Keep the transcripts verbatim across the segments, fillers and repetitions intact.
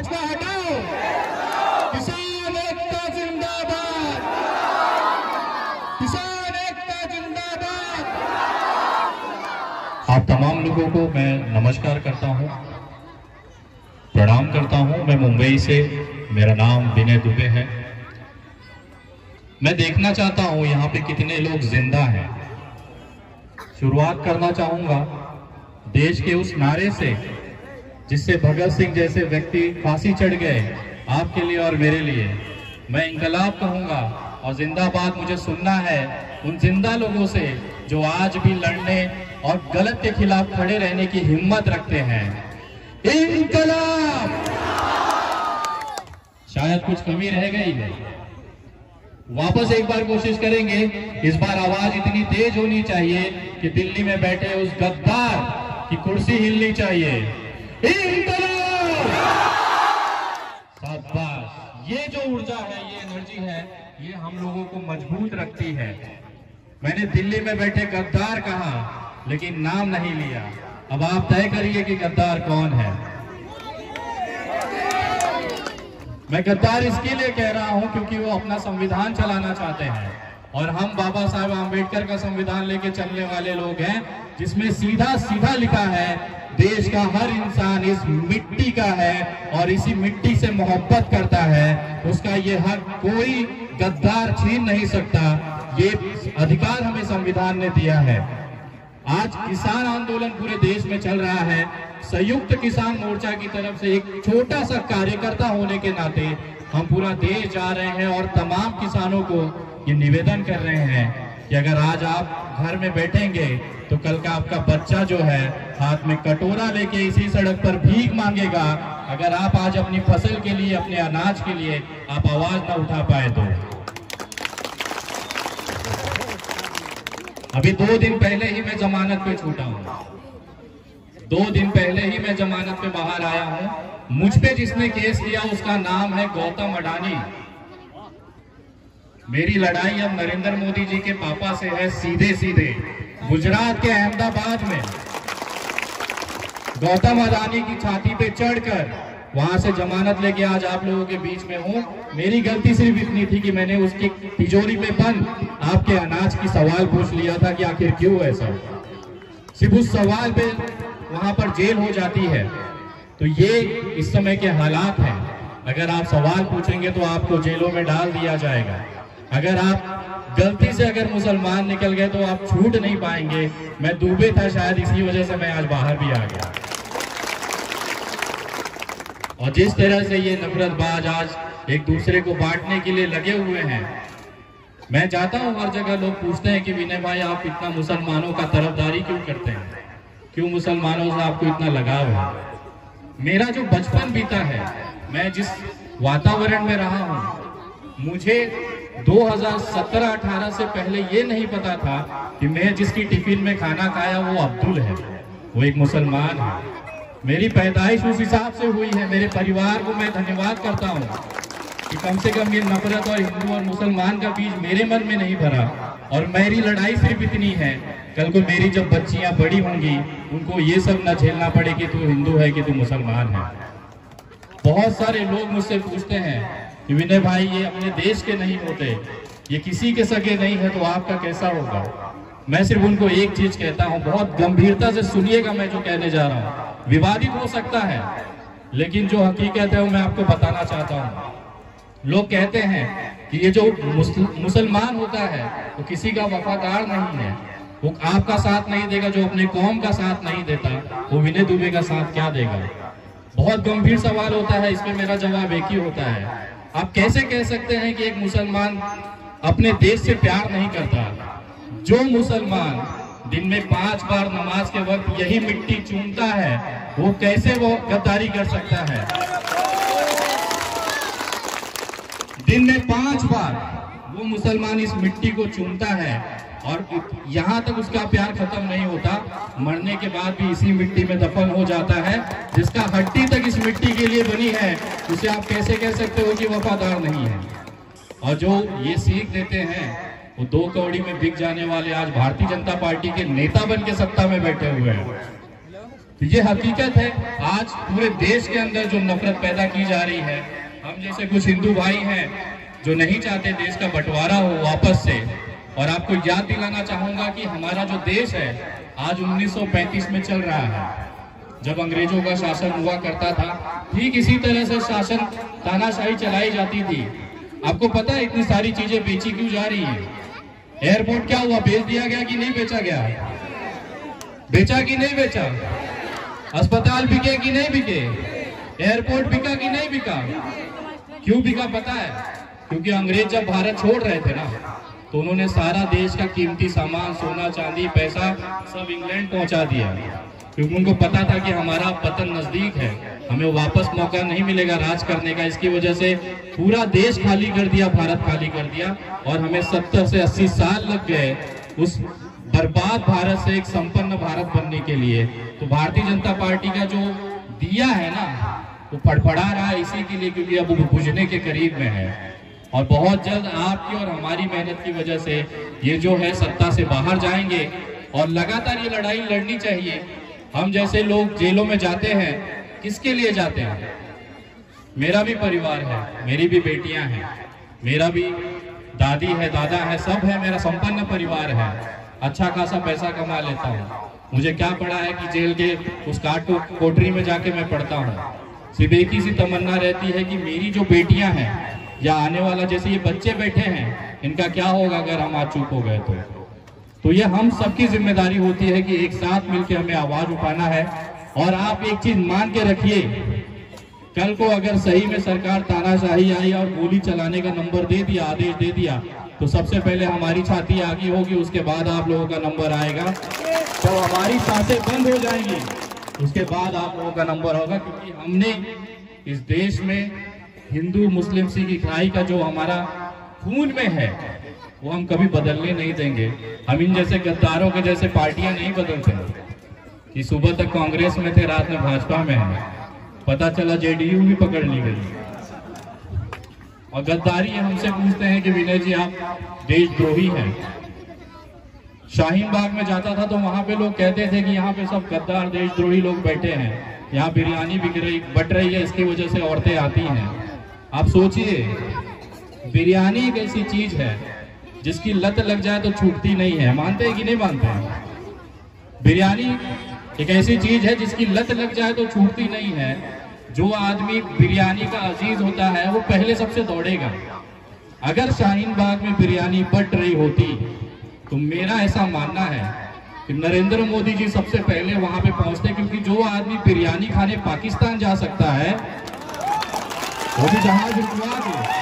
भाजपा हटाओ, किसान एकता जिंदाबाद, किसान एकता जिंदाबाद। आप तमाम लोगों को मैं नमस्कार करता हूं, प्रणाम करता हूं। मैं मुंबई से, मेरा नाम विनय दुबे है। मैं देखना चाहता हूं यहाँ पे कितने लोग जिंदा हैं। शुरुआत करना चाहूंगा देश के उस नारे से जिससे भगत सिंह जैसे व्यक्ति फांसी चढ़ गए, आपके लिए और मेरे लिए। मैं इंकलाब कहूंगा और जिंदाबाद मुझे सुनना है उन जिंदा लोगों से जो आज भी लड़ने और गलत के खिलाफ खड़े रहने की हिम्मत रखते हैं। इंकलाब। शायद कुछ कमी रह गई है, वापस एक बार कोशिश करेंगे। इस बार आवाज इतनी तेज होनी चाहिए कि दिल्ली में बैठे उस गद्दार की कुर्सी हिलनी चाहिए। इंकलाब। शाबाश। ये जो ऊर्जा है, ये एनर्जी है, ये हम लोगों को मजबूत रखती है। मैंने दिल्ली में बैठे गद्दार कहा लेकिन नाम नहीं लिया। अब आप तय करिए कि गद्दार कौन है। मैं गद्दार इसके लिए कह रहा हूं क्योंकि वो अपना संविधान चलाना चाहते हैं और हम बाबा साहब आम्बेडकर का संविधान लेके चलने वाले लोग हैं, जिसमें सीधा सीधा लिखा है देश का हर इंसान इस मिट्टी का है और इसी मिट्टी से मोहब्बत करता है। उसका ये हक कोई गद्दार छीन नहीं सकता। ये अधिकार हमें संविधान ने दिया है। आज किसान आंदोलन पूरे देश में चल रहा है। संयुक्त किसान मोर्चा की तरफ से एक छोटा सा कार्यकर्ता होने के नाते हम पूरा देश जा रहे हैं और तमाम किसानों को ये निवेदन कर रहे हैं कि अगर आज आप घर में बैठेंगे तो कल का आपका बच्चा जो है हाथ में कटोरा लेके इसी सड़क पर भीख मांगेगा। अगर आप आज अपनी फसल के लिए, अपने अनाज के लिए आप आवाज ना उठा पाए तो। अभी दो दिन पहले ही मैं जमानत पे छूटा हूँ, दो दिन पहले ही मैं जमानत पे बाहर आया हूँ। मुझ पे जिसने केस किया उसका नाम है गौतम अडानी। मेरी लड़ाई अब नरेंद्र मोदी जी के पापा से है, सीधे सीधे गुजरात के अहमदाबाद में गौतम अडानी की छाती पे चढ़कर वहां से जमानत लेके आज आप लोगों के बीच में हूँ। मेरी गलती सिर्फ इतनी थी कि मैंने उसकी तिजोरी में बंद आपके अनाज की सवाल पूछ लिया था कि आखिर क्यों ऐसा। सिर्फ उस सवाल पे वहां पर जेल हो जाती है। तो ये इस समय के हालात हैं। अगर आप सवाल पूछेंगे तो आपको जेलों में डाल दिया जाएगा। अगर आप गलती से अगर मुसलमान निकल गए तो आप छूट नहीं पाएंगे। मैं डूबे था, शायद इसी वजह से मैं आज बाहर भी आ गया। और जिस तरह से ये नफरतबाज आज एक दूसरे को बांटने के लिए लगे हुए हैं, मैं चाहता हूं हर जगह लोग पूछते हैं कि विनय भाई आप इतना मुसलमानों का तरफदारी क्यों करते हैं, क्यों मुसलमानों से आपको इतना लगाव है। मेरा जो बचपन बीता है, मैं जिस वातावरण में रहा हूं, मुझे दो हज़ार सत्रह अठारह से पहले ये नहीं पता था कि मैं जिसकी टिफिन में खाना खाया वो अब्दुल है, वो एक मुसलमान है। मेरी पैदाइश उस हिसाब से हुई है। मेरे परिवार को मैं धन्यवाद करता हूँ कि कम से कम ये नफरत और हिंदू और मुसलमान का बीज मेरे मन में नहीं भरा। और मेरी लड़ाई सिर्फ इतनी है, कल को मेरी जब बच्चियां बड़ी होंगी उनको ये सब न झेलना पड़े कि तू हिंदू है कि तू मुसलमान है। बहुत सारे लोग मुझसे पूछते हैं कि विनय भाई ये अपने देश के नहीं होते, ये किसी के सगे नहीं है, तो आपका कैसा होगा। मैं सिर्फ उनको एक चीज कहता हूँ, बहुत गंभीरता से सुनिएगा मैं जो कहने जा रहा हूँ। विवादित हो सकता है लेकिन जो हकीकत है वो मैं आपको बताना चाहता हूँ। लोग कहते हैं कि ये जो मुसलमान होता है वो किसी का वफादार नहीं है, वो आपका साथ नहीं देगा। जो अपने कौम का साथ नहीं देता वो विनय दुबे का साथ क्या देगा। बहुत गंभीर सवाल होता है, इसमें मेरा जवाब एक ही होता है, आप कैसे कह सकते हैं कि एक मुसलमान अपने देश से प्यार नहीं करता। जो मुसलमान दिन में पांच बार नमाज के वक्त यही मिट्टी चूमता है, वो कैसे वो गद्दारी कर सकता है। दिन में पांच बार वो मुसलमान इस मिट्टी को चूमता है और यहाँ तक उसका प्यार खत्म नहीं होता, मरने के बाद भी इसी मिट्टी में दफन हो जाता है। जिसका हड्डी तक इस मिट्टी के लिए बनी है, उसे आप कैसे कह सकते हो कि वफादार नहीं है। और जो ये सीख देते हैं वो दो कौड़ी में बिक जाने वाले आज भारतीय जनता पार्टी के नेता बन के सत्ता में बैठे हुए हैं। तो ये हकीकत है। आज पूरे देश के अंदर जो नफरत पैदा की जा रही है, हम जैसे कुछ हिंदू भाई हैं जो नहीं चाहते देश का बंटवारा हो वापस से। और आपको याद दिलाना चाहूंगा कि हमारा जो देश है आज उन्नीस सौ पैंतीस में चल रहा है, जब अंग्रेजों का शासन हुआ करता था। ठीक इसी तरह से शासन तानाशाही चलाई जाती थी। आपको पता है इतनी सारी चीजें बेची क्यों जा रही है? एयरपोर्ट क्या हुआ, बेच दिया गया कि नहीं बेचा गया? बेचा कि नहीं बेचा? अस्पताल बिके कि नहीं बिके? एयरपोर्ट बिका कि नहीं बिका? क्यों बिका पता है? क्योंकि अंग्रेज जब भारत छोड़ रहे थे ना, तो उन्होंने सारा देश का कीमती सामान, सोना चांदी, पैसा सब इंग्लैंड पहुंचा दिया, क्योंकि उनको पता था कि हमारा पतन नजदीक है, हमें वापस मौका नहीं मिलेगा राज करने का। इसकी वजह से पूरा देश खाली कर दिया, भारत खाली कर दिया, और हमें सत्तर से अस्सी साल लग गए उस बर्बाद भारत से एक संपन्न भारत बनने के लिए। तो भारतीय जनता पार्टी का जो दिया है ना, वो फड़फड़ा रहा है इसी के लिए, क्योंकि अब वो बुझने के करीब में है। और बहुत जल्द आपकी और हमारी मेहनत की वजह से ये जो है सत्ता से बाहर जाएंगे। और लगातार ये लड़ाई लड़नी चाहिए। हम जैसे लोग जेलों में जाते हैं, किसके लिए जाते हैं? मेरा भी परिवार है, मेरी भी बेटियां हैं, मेरा भी दादी है, दादा है, सब है, मेरा संपन्न परिवार है, अच्छा खासा पैसा कमा लेता हूँ। मुझे क्या पड़ा है कि जेल के उस काट कोठरी में जाके मैं पढ़ता हूँ। सिर्फ एक ही सी तमन्ना रहती है कि मेरी जो बेटियां हैं या आने वाला जैसे ये बच्चे बैठे हैं, इनका क्या होगा अगर हम आज चुप हो गए तो। तो ये हम सबकी जिम्मेदारी होती है कि एक साथ मिलकर हमें आवाज उठाना है। और आप एक चीज मान के रखिए, कल को अगर सही में सरकार तानाशाही आई और गोली चलाने का नंबर दे दिया, आदेश दे दिया, तो सबसे पहले हमारी छाती आगी होगी, उसके बाद आप लोगों का नंबर आएगा। तो हमारी सांसें बंद हो जाएंगी, उसके बाद आप लोगों का नंबर होगा। क्योंकि हमने इस देश में हिंदू मुस्लिम सिख ईसाई का जो हमारा खून में है, वो हम कभी बदलने नहीं देंगे। हम इन जैसे गद्दारों के जैसे पार्टियां नहीं बदलते कि सुबह तक कांग्रेस में थे, रात में भाजपा में है, पता चला जेडीयू भी पकड़ ली गई। और गद्दारी हमसे पूछते हैं कि विनय जी आप देशद्रोही हैं। शाहीन बाग में जाता था तो वहां पे लोग कहते थे कि यहाँ पे सब गद्दार देशद्रोही लोग बैठे हैं, यहाँ बिरयानी बिक रही बट रही है, इसकी वजह से औरतें आती हैं। आप सोचिए, बिरयानी एक ऐसी चीज है जिसकी लत लग जाए तो छूटती नहीं है। मानते हैं कि नहीं मानते हैं? बिरयानी एक ऐसी चीज है जिसकी लत लग जाए तो छूटती नहीं है। जो आदमी बिरयानी का अजीज होता है वो पहले सबसे दौड़ेगा। अगर शाहीन बाग में बिरयानी बट रही होती तो मेरा ऐसा मानना है कि नरेंद्र मोदी जी सबसे पहले वहां पे पहुंचते, क्योंकि जो आदमी बिरयानी खाने पाकिस्तान जा सकता है, वो भी जहाज रुकवा के,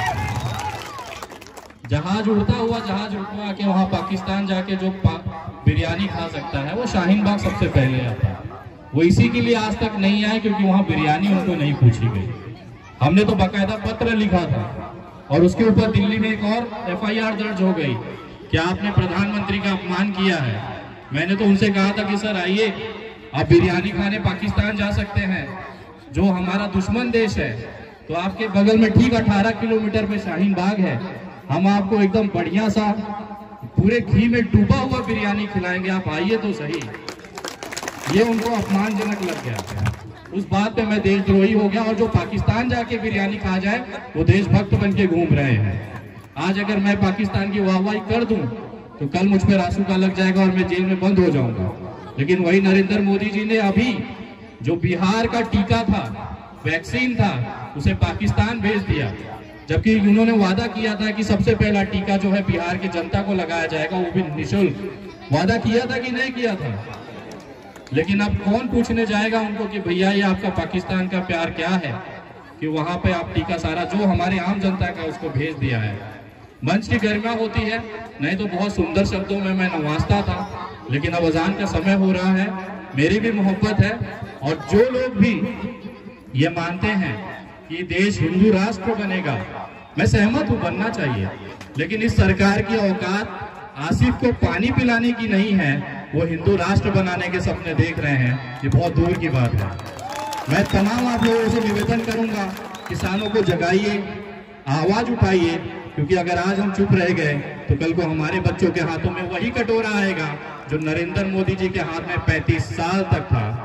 जहाज उड़ता हुआ जहाज रुकवा के वहां पाकिस्तान जाके जो बिरयानी खा सकता है, वो शाहीन बाग सबसे पहले आता है। वो इसी के लिए आज तक नहीं आए क्योंकि वहां बिरयानी उनको नहीं पूछी गई। हमने तो बाकायदा पत्र लिखा था और उसके ऊपर दिल्ली में एक और एफ आई आर दर्ज हो गई कि आपने प्रधानमंत्री का अपमान किया है। मैंने तो उनसे कहा था कि सर आइए, आप बिरयानी खाने पाकिस्तान जा सकते हैं, जो हमारा दुश्मन देश है। तो आपके बगल में ठीक अठारह किलोमीटर पे शाहीन बाग है, हम आपको एकदम बढ़िया सा पूरे घी में डूबा हुआ बिरयानी खिलाएंगे, आप आइए तो सही। ये उनको अपमानजनक लग गया। उस बात पे मैं देशद्रोही हो गया, और जो पाकिस्तान जाके बिरयानी खा जाए वो देशभक्त बन के घूम रहे हैं। आज अगर मैं पाकिस्तान की वाहवाही कर दूं तो कल मुझ पे रासू का लग जाएगा और मैं जेल में बंद हो जाऊंगा। लेकिन वही नरेंद्र मोदी जी ने अभी जो बिहार का टीका था, वैक्सीन था, उसे पाकिस्तान भेज दिया, जबकि उन्होंने वादा किया था कि सबसे पहला टीका जो है बिहार की जनता को लगाया जाएगा, वो भी निःशुल्क। वादा किया था कि नहीं किया था? लेकिन अब कौन पूछने जाएगा उनको कि भैया ये आपका पाकिस्तान का प्यार क्या है कि वहां पे आप टीका सारा जो हमारे आम जनता का उसको भेज दिया है। मंच की गरिमा होती है, नहीं तो बहुत सुंदर शब्दों में मैं नवाजता था, लेकिन अब अजान का समय हो रहा है। मेरी भी मोहब्बत है, और जो लोग भी ये मानते हैं कि देश हिंदू राष्ट्र बनेगा, मैं सहमत हूँ, बनना चाहिए। लेकिन इस सरकार की औकात आसिफ को पानी पिलाने की नहीं है, वो हिंदू राष्ट्र बनाने के सपने देख रहे हैं, ये बहुत दूर की बात है। मैं तमाम आप लोगों से निवेदन करूंगा, किसानों को जगाइए, आवाज उठाइए, क्योंकि अगर आज हम चुप रह गए तो कल को हमारे बच्चों के हाथों में वही कटोरा आएगा जो नरेंद्र मोदी जी के हाथ में पैंतीस साल तक था।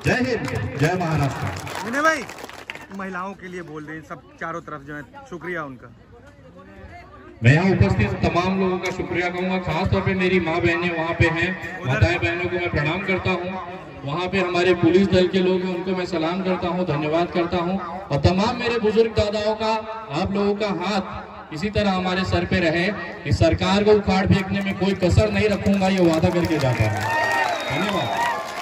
जय हिंद, जय महाराष्ट्र। विनय भाई महिलाओं के लिए बोल रहे हैं सब चारों तरफ जो है, शुक्रिया उनका। मैं यहाँ उपस्थित तमाम लोगों का शुक्रिया कहूँगा, खासतौर पे मेरी माँ बहनें वहाँ पे हैं, माताएं बहनों को मैं प्रणाम करता हूँ। वहाँ पे हमारे पुलिस दल के लोग हैं, उनको मैं सलाम करता हूँ, धन्यवाद करता हूँ। और तमाम मेरे बुजुर्ग दादाओं का, आप लोगों का हाथ इसी तरह हमारे सर पे रहे कि सरकार को उखाड़ फेंकने में कोई कसर नहीं रखूंगा, ये वादा करके जाता हूँ। धन्यवाद।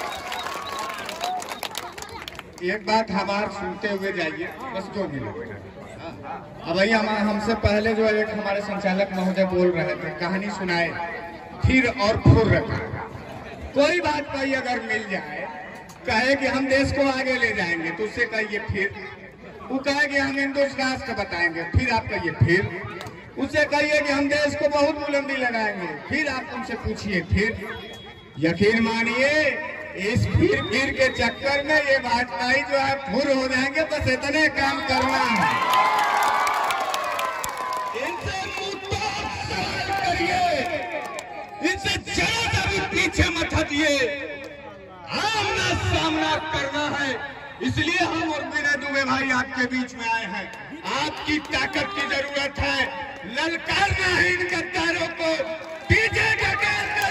एक बात हमार सुनते हुए जाइए, बस दो मिनट। अब भैया हम हमसे पहले जो एक हमारे संचालक महोदय बोल रहे थे, कहानी सुनाए फिर और फुर रखा। कोई बात भाई अगर मिल जाए, कहे कि हम देश को आगे ले जाएंगे, तो उससे कहिए फिर। वो कहे कि हम हिंदुस्तान राष्ट्र बताएंगे, फिर आप कहिए फिर। उससे कहिए कि हम देश को बहुत बुलंदी लगाएंगे, फिर आप उनसे पूछिए फिर। यकीन मानिए इस फिर फिर के चक्कर में ये भाजपाई जो है फुर हो जाएंगे। बस इतने काम करना है, इनसे मुद्दा सवाल करिए, इनसे जरा भी पीछे मत हटिए, आमना सामना करना है। इसलिए हम और विनय दुबे भाई आपके बीच में आए हैं। आपकी ताकत की जरूरत है, ललकारना है इन गद्दारों को, पीछे ढकेलना